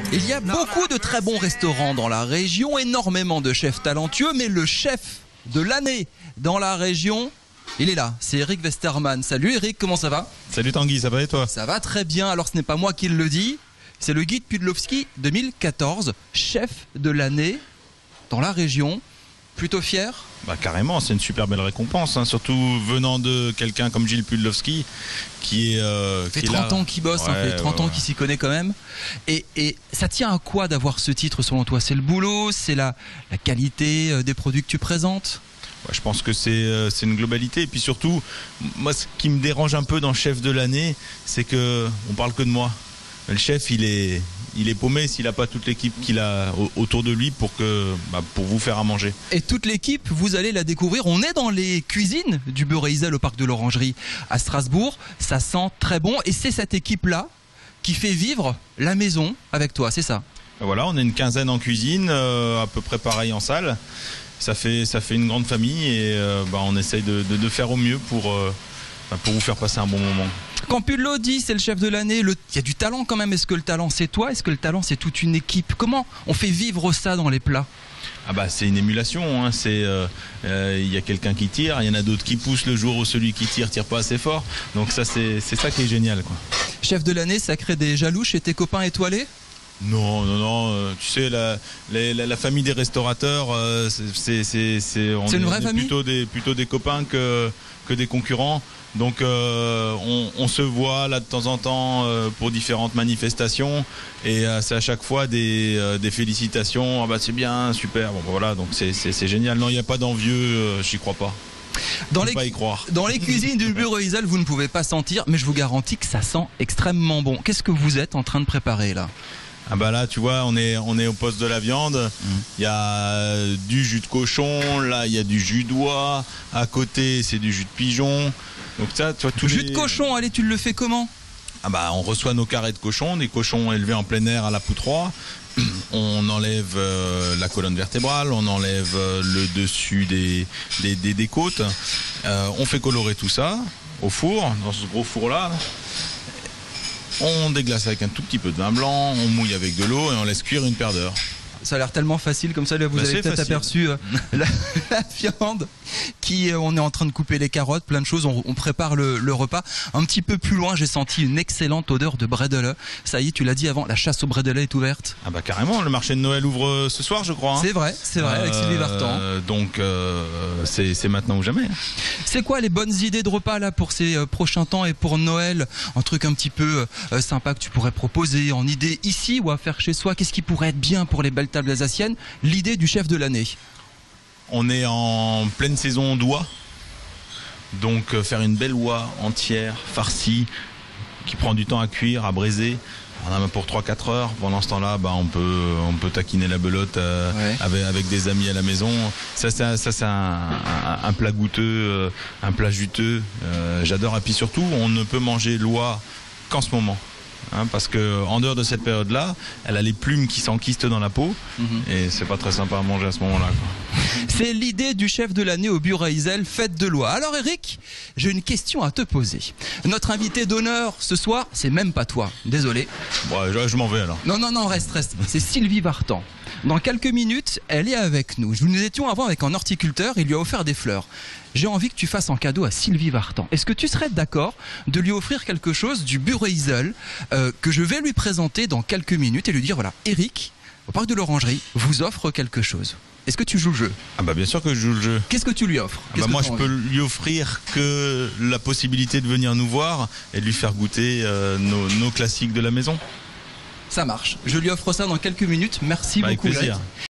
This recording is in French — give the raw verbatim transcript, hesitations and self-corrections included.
Il y a beaucoup de très bons restaurants dans la région, énormément de chefs talentueux, mais le chef de l'année dans la région, il est là, c'est Eric Westermann. Salut Eric, comment ça va? Salut Tanguy, ça va et toi? Ça va très bien, alors ce n'est pas moi qui le dis, c'est le guide Pudlowski deux mille quatorze, chef de l'année dans la région. Plutôt fier? Bah carrément, c'est une super belle récompense, hein, surtout venant de quelqu'un comme Gilles Pudlowski qui est... Euh, ça fait qui trente là... ans qu'il bosse, ouais, hein, ça fait trente ouais, ans ouais. qu'il s'y connaît quand même. Et, et ça tient à quoi d'avoir ce titre selon toi? C'est le boulot? C'est la, la qualité euh, des produits que tu présentes? Ouais, je pense que c'est euh, c'est une globalité. Et puis surtout, moi ce qui me dérange un peu dans chef de l'année, c'est que on parle que de moi. Le chef, il est, il est paumé s'il n'a pas toute l'équipe qu'il a autour de lui pour, que, bah, pour vous faire à manger. Et toute l'équipe, vous allez la découvrir. On est dans les cuisines du Beurre Isel au parc de l'Orangerie à Strasbourg. Ça sent très bon. Et c'est cette équipe-là qui fait vivre la maison avec toi, c'est ça? Voilà, on est une quinzaine en cuisine, euh, à peu près pareil en salle. Ça fait, ça fait une grande famille et euh, bah, on essaye de, de, de faire au mieux pour, euh, bah, pour vous faire passer un bon moment. Quand Pudlo dit c'est le chef de l'année, le... il y a du talent quand même. Est-ce que le talent c'est toi? Est-ce que le talent c'est toute une équipe? Comment on fait vivre ça dans les plats? Ah bah c'est une émulation, hein. C'est euh, euh, y a quelqu'un qui tire, il y en a d'autres qui poussent le jour où celui qui tire tire pas assez fort. Donc ça c'est c'est ça qui est génial, quoi. Chef de l'année, ça crée des jaloux chez tes copains étoilés? Non, non, non. Euh, tu sais, la, la, la, la famille des restaurateurs, euh, c'est c'est c'est on C'est une est, vraie on est famille? plutôt des plutôt des copains que que des concurrents. Donc euh, on, on se voit là de temps en temps euh, pour différentes manifestations et euh, c'est à chaque fois des, euh, des félicitations. Ah bah c'est bien, super. Bon bah, voilà, donc c'est c'est c'est génial. Non, il n'y a pas d'envieux, euh, j'y crois pas. Dans Faut les, pas y croire. dans les cuisines du Beurre Isel, vous ne pouvez pas sentir, mais je vous garantis que ça sent extrêmement bon. Qu'est-ce que vous êtes en train de préparer là? Ah bah là tu vois on est on est au poste de la viande. Il y a du jus de cochon, là il y a du jus d'oie, à côté c'est du jus de pigeon. Donc ça tu vois tous Jus les... de cochon, allez, tu le fais comment? Ah bah on reçoit nos carrés de cochon, des cochons élevés en plein air à la poutroie. On enlève euh, la colonne vertébrale, on enlève euh, le dessus des des, des, des côtes. Euh, on fait colorer tout ça au four, dans ce gros four là. On déglace avec un tout petit peu de vin blanc, on mouille avec de l'eau et on laisse cuire une paire d'heures. Ça a l'air tellement facile comme ça, là, vous Bah, avez c'est peut-être facile. aperçu euh, la, la viande qui, euh, on est en train de couper les carottes, plein de choses, on, on prépare le, le repas. Un petit peu plus loin, j'ai senti une excellente odeur de bredele. Ça y est, tu l'as dit avant, la chasse au bredele est ouverte. Ah bah carrément, le marché de Noël ouvre ce soir je crois. Hein. C'est vrai, c'est vrai, avec Sylvie Vartan. Euh, donc euh, c'est c'est maintenant ou jamais. C'est quoi les bonnes idées de repas là pour ces euh, prochains temps et pour Noël? Un truc un petit peu euh, sympa que tu pourrais proposer en idée ici ou à faire chez soi? Qu'est-ce qui pourrait être bien pour les belles tables alsaciennes? L'idée du chef de l'année. On est en pleine saison d'oie. Donc euh, faire une belle oie entière, farcie, qui prend du temps à cuire, à braiser. On en a pour trois quatre heures. Pendant ce temps-là, bah, on peut on peut taquiner la belote euh, Ouais. avec, avec des amis à la maison. Ça, ça, ça c'est un, un, un plat goûteux, euh, un plat juteux. Euh, j'adore. Et puis surtout, on ne peut manger l'oie qu'en ce moment. Hein, parce que en dehors de cette période-là, elle a les plumes qui s'enquistent dans la peau Mm-hmm. et c'est pas très sympa à manger à ce moment-là, quoi. C'est l'idée du chef de l'année au Beurre Isel, fête de l'oie. Alors Eric, j'ai une question à te poser. Notre invité d'honneur ce soir, c'est même pas toi, désolé. Bon, je, je m'en vais alors. Non, non, non, reste, reste. C'est Sylvie Vartan. Dans quelques minutes, elle est avec nous. Nous étions avant avec un horticulteur, il lui a offert des fleurs. J'ai envie que tu fasses un cadeau à Sylvie Vartan. Est-ce que tu serais d'accord de lui offrir quelque chose du Beurre Isel euh, que je vais lui présenter dans quelques minutes et lui dire, voilà, Eric, au parc de l'Orangerie, vous offre quelque chose. Est-ce que tu joues le jeu? Ah bah bien sûr que je joue le jeu. Qu'est-ce que tu lui offres? Ah Qu'est-ce bah que moi t'as je peux envie lui offrir que la possibilité de venir nous voir et de lui faire goûter euh, nos, nos classiques de la maison. Ça marche. Je lui offre ça dans quelques minutes. Merci Bah, avec beaucoup, plaisir. Eric.